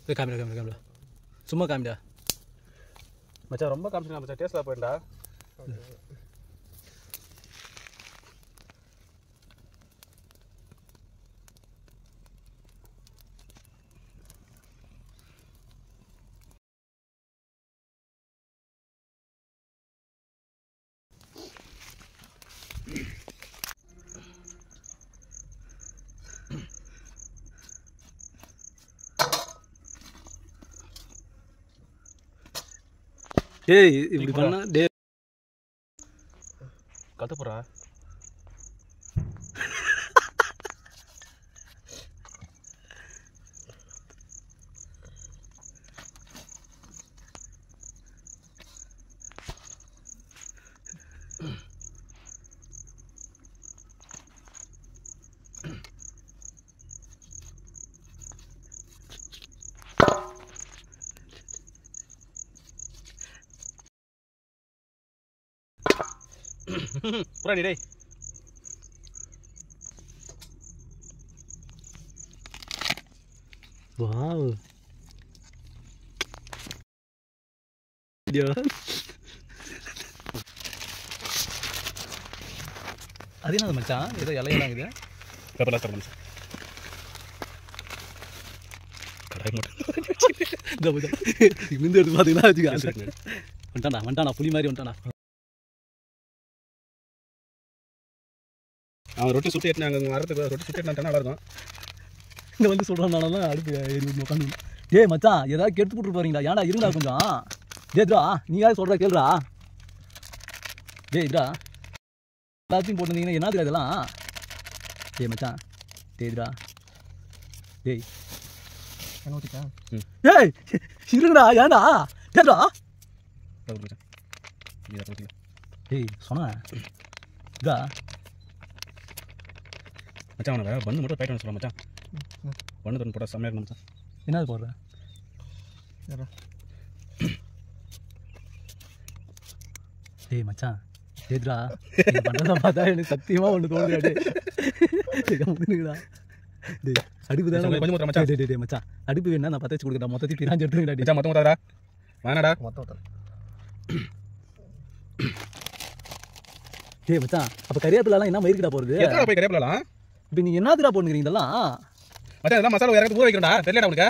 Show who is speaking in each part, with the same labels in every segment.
Speaker 1: காமிடா காமிடா காமிடா சும்மா காமிடா
Speaker 2: மச்சான் ரொம்ப காமிச்சினா மச்சான் டேஸ்ட்ல போயிடா
Speaker 1: டேய் இப்படி பண்ணா டேய்
Speaker 2: கத்து போறா புறாடி டேய்
Speaker 1: வாவ் வீடியோ அது என்னது மச்சான் ஏதோ இலையெல்லாம் இது
Speaker 2: பேப்பர்ல தர மச்சான் கடாய் மட்டும்
Speaker 1: இருந்து எடுத்து பார்த்தீங்கன்னா வச்சுக்க வந்துட்டானா புலி மாதிரி வந்துட்டானா
Speaker 2: அவன் ரொட்டி சுற்றி எட்டினா அங்கே வரதுக்கு ரொட்டி சுற்றி எட்டினா நல்லா இருக்கும்
Speaker 1: இங்கே வந்து சொல்கிறானால அடுப்பு ஏறி உட்காந்து ஏய் மச்சான் ஏதாவது கெடுத்து போட்டு போறீங்களா ஏன்டா இருங்கடா கொஞ்சம் டேத்ரா நீ யாரும் சொல்கிற கேள்றா டேய் இதுரா எல்லாத்தையும் போட்டுருந்தீங்கன்னா என்னதுரா இதெல்லாம் டேய் மச்சான் டேய்ரா டேய்
Speaker 3: என்ன ஊற்றிட்டா
Speaker 1: ஏய் இருங்கடா ஏன்டா டேத்ரா டேய் சொன்னேன் இதா
Speaker 2: மச்சான் அவனை பண்ணு மட்டும் போயிட்டு சொல்ல மச்சான் பண்ணு தண்ணி போட்டால் செம்மையாக இருக்கணும் மச்சான்
Speaker 1: என்னது போடுறேன் டேய் மச்சான் டேத்ரா பண்ணுறதா பார்த்தா எனக்கு சத்தியமாக ஒன்று தோணுதுடா டேய் அடுப்பு தானே
Speaker 2: கொஞ்சம் மச்சான்
Speaker 1: டே மச்சான் அடுப்பு வேணா நான் பற்ற வச்சு கொடுக்குறேன் மொத்தத்தையும் பிராஞ்சு எடுத்துக்கிட்டா
Speaker 2: மச்சான் மொத்தம் விடாதா வேணாடா
Speaker 3: மொத்தம்
Speaker 1: டேய் மச்சான் அப்போ கறிவேப்பிலாம் என்ன மயிருக்குடா போகிறது
Speaker 2: எத்தனை போய் கறிவேப்பிலாம்
Speaker 1: இப்போ நீங்கள் என்னதுடா போட்டுக்கிறீங்க இதெல்லாம்
Speaker 2: மச்சான் இதெல்லாம் மசாலா இறக்கி ஊற வைக்கிறேன்டா தெரியலடா உனக்கு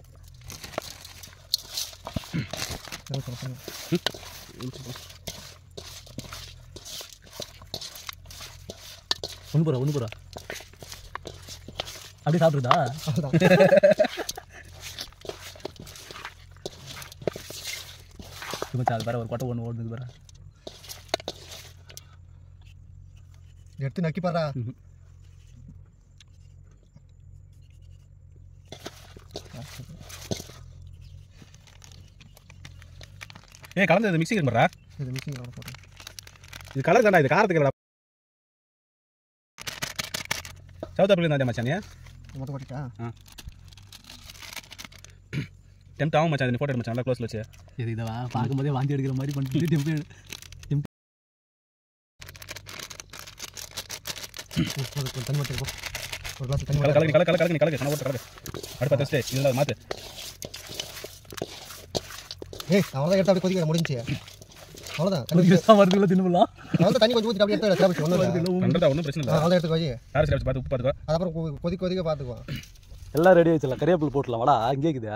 Speaker 1: ஒன்று போகிறா அப்படியே சாப்பிட்றதா மச்சான் அது வேற ஒரு கொட்டை ஒன்று ஓடுது வேற
Speaker 3: எடுத்து நக்கி பாரா
Speaker 2: ஏய் கலந்து இது மிக்சிங் பண்ணுறா
Speaker 3: இது மிக்சிங் போடுறேன்
Speaker 2: இது கலர் தான்டா இது காரத்துக்கு இல்லடா சவுத்தாப்பில் இருந்தா மச்சான் நீ
Speaker 3: மொத்தம் போட்டிட்டா
Speaker 2: டெம்ட் ஆகும் மச்சான் இது ஃபோட்டோ மச்சான் நல்லா க்ளோஸில் வச்சு
Speaker 1: இது இதை பார்க்கும்போதே வாந்தி எடுக்கிற மாதிரி பண்ணிட்டு
Speaker 3: தண்ணி மட்டும் இருக்கும் ஒரு கிளாஸ் தண்ணி
Speaker 2: கலக்கு கணக்கு போட்டு கலக்கு அடுத்த டெஸ்ட் இதில் மாற்று
Speaker 3: ஏய் அவ்வளோதான் எடுத்து அப்படியே கொதிக்க முடிஞ்சு அவ்வளோதான்
Speaker 1: வருதுல தின்னுலாம்
Speaker 3: அவ்வளோ தண்ணி கொஞ்சம் ஊற்றி அப்படியே எடுத்து
Speaker 2: ஒன்றும் பிரச்சனை இல்லை
Speaker 3: அவ்வளோ எடுத்து கொதி
Speaker 2: யாரும் சரி பார்த்து உப்பு பார்த்துக்கோ
Speaker 3: அதுக்கப்புறம் கொதிக்க பார்த்துக்குவோம்
Speaker 1: எல்லாம் ரெடி வச்சிடலாம் கறிவேப்பிலை போட்டலாம் வாடா இங்கே இருக்குது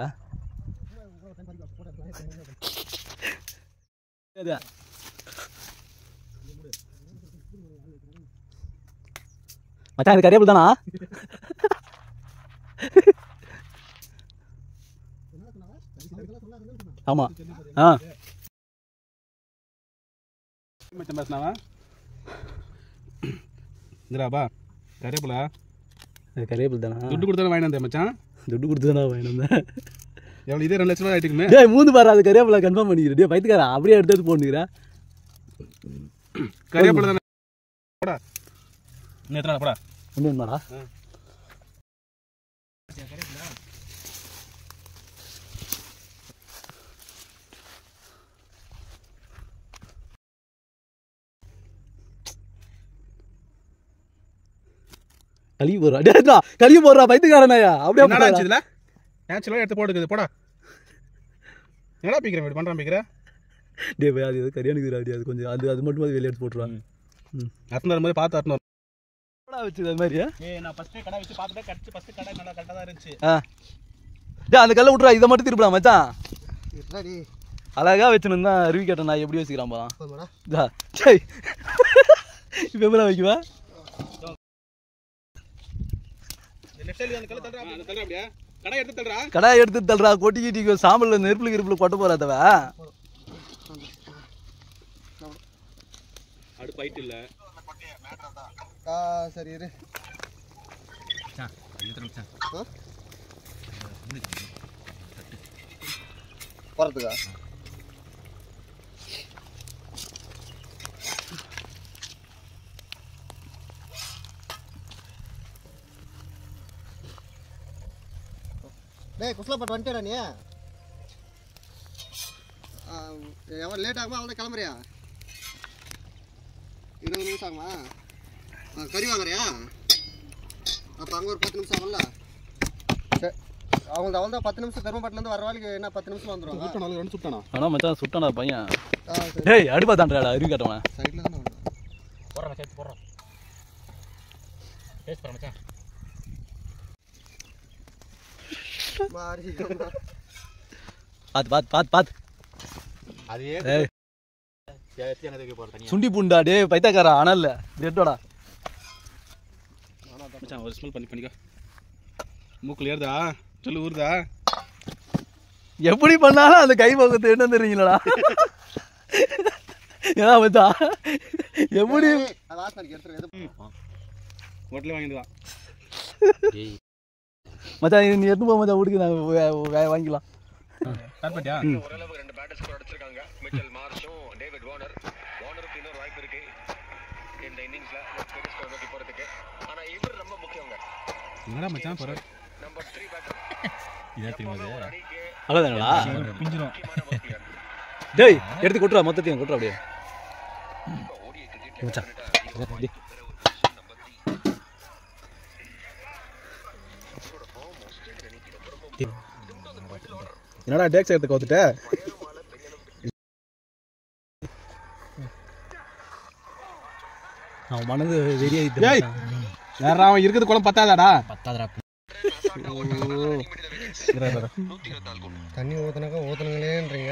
Speaker 1: மச்சான் இது கறிவேப்பிலை தானா ஆமாம்
Speaker 2: மச்சான் பேசினாவா இந்திராபா கறிவேப்பிலா
Speaker 1: கறிவேப்பிலை தானா
Speaker 2: துட்டு கொடுத்தாலும் வாங்கிட்டு வந்தேன் மச்சான்
Speaker 1: துட்டு கொடுத்து தானே வாங்கிட்டு வந்தேன்
Speaker 2: எவ்வளோ இதே 2 லட்ச ரூபா ஆகிட்டுக்குமே
Speaker 1: டேய் மூந்து பாரு அது கறிவேப்பிலை கன்ஃபார்ம் பண்ணிக்கிறேன் டே பைத்துக்காரா அப்படியே எடுத்து போட்டுக்கிறேன்
Speaker 2: கறிவேப்பிலை தானே போடா இன்னும் எத்தனை போடா
Speaker 1: ஒன்று வேணுமாடா கழுவி போடுறா டேடா கழுவி போடுறா பைத்துக்காரனாயா அப்படியே
Speaker 2: என்னடா ஆச்சு இதுல நேச்சுரலாக எடுத்து போட்டுக்குது போடா. என்னடா பிக்கிறேன் இப்படி பண்ணுறான் பிக்கிற?
Speaker 1: டே போய் அது கரியானுக்குறா அது கொஞ்சம் அது மட்டும் அது வெளியே எடுத்து போட்டுருவாங்க.
Speaker 2: அத்தனை வரும்போது பார்த்து அத்தனை
Speaker 1: கடை வச்சுது அது மாதிரியா?
Speaker 2: நான் ஃபஸ்ட்டு கடை வச்சு பார்த்துட்டு கடிச்சு ஃபஸ்ட்டு கடை நல்லா கரெக்டாக தான் இருந்துச்சு.
Speaker 1: டே அந்த கல்லை விட்றா, இதை மட்டும் திருப்பலாம் மச்சான்.
Speaker 3: என்னடி
Speaker 1: அழகா வச்சுன்னு அருவி கேட்டேன் நான் எப்படி வச்சுக்கிறான்பா.
Speaker 3: போதுமாடா
Speaker 1: சரி இப்போ எப்படி வைக்குவா? கடை எடுத்து தள்ளுறா, கொட்டி கீட்டி சாம்பல் நெருப்புல கிருப்புல கொட்ட போறாதவ.
Speaker 2: அடுப்பு ஹைட் இல்லை.
Speaker 3: சரி இரு போகிறதுக்கா? டேய் குஸ்லாப்பட்டு வந்துட்டேடா நீ. எவ்வளோ லேட் ஆகுமா? அவ்வளோ கிளம்புறியா? 20 நிமிஷம் ஆகுமா? கறி வாங்குறியா? அப்போ அங்கே ஒரு 10 நிமிஷம் ஆகும்ல. சரி அவங்க அவ்வளோதான் 10 நிமிஷம் பெருமைப்பட்டிலேருந்து வர வேலைக்கு என்ன 10 நிமிஷம் வந்துடுவாங்க.
Speaker 2: சுட்டானா?
Speaker 1: ஆனா மச்சான் சுட்டானா பையன். டேய் அடுப்பா தான்டா அருவி கேட்டவன.
Speaker 3: சைடில் தானே
Speaker 2: போடுறேன் மச்சான் போடுறோம். டேஸ்ட் பண்ண மச்சான்.
Speaker 1: பாத்து
Speaker 2: அதே
Speaker 1: சுண்டி பூண்டா டே பைத்தாக்காரா அனல்ல டெட்டோடா.
Speaker 2: மச்சான் ஒரு ஸ்மெல் பண்ணிக்கோ. மூக்கில் ஏறுதா? சொல்லு ஊறுதா?
Speaker 1: எப்படி பண்ணாலும் அந்த கை பக்கத்து என்ன தெரியுங்களா? ஏதா மச்சான் எப்படி
Speaker 2: ஹோட்டலே வாங்கிடுவான்
Speaker 1: மச்சான் நீ எடுத்து போக மச்சான் வீட்டுக்கு நாங்கள் வாங்கிக்கலாம்.
Speaker 2: பண்ணியா?
Speaker 4: ஓரளவுக்கு 2 பேட்டர்ஸ் ஸ்கோர் அடிச்சிருக்காங்க. மிச்சல் மார்ஷும் டேவிட் வார்னர். வார்னருக்கு இன்னொரு வாய்ப்பு இருக்கு இந்த இன்னிங்ஸ்ல பெரிய ஸ்கோர் நோக்கி போறதுக்கு. ஆனா இவர் ரொம்ப முக்கியங்க.
Speaker 2: என்னடா மச்சான் போற?
Speaker 4: Number 3 batter.
Speaker 2: இதா தெரியுமா?
Speaker 1: அவ்வளோதாங்களா?
Speaker 2: பிஞ்சிரும்.
Speaker 1: டேய் எடுத்து கொட்டுறா, மொத்தத்தையும் கொட்டுறா அப்படியே மச்சான்.
Speaker 2: என்னடா டேக்ஸ் எடுத்து கவுத்துட்ட?
Speaker 1: அவன் மனது வெறியாயிட்டு.
Speaker 2: ஏய் வேற அவன் இருக்குது குளம் பத்தாதாடா?
Speaker 3: தண்ணி ஊற்றுனாக்கா ஊற்றுனுங்களேன்றீங்க.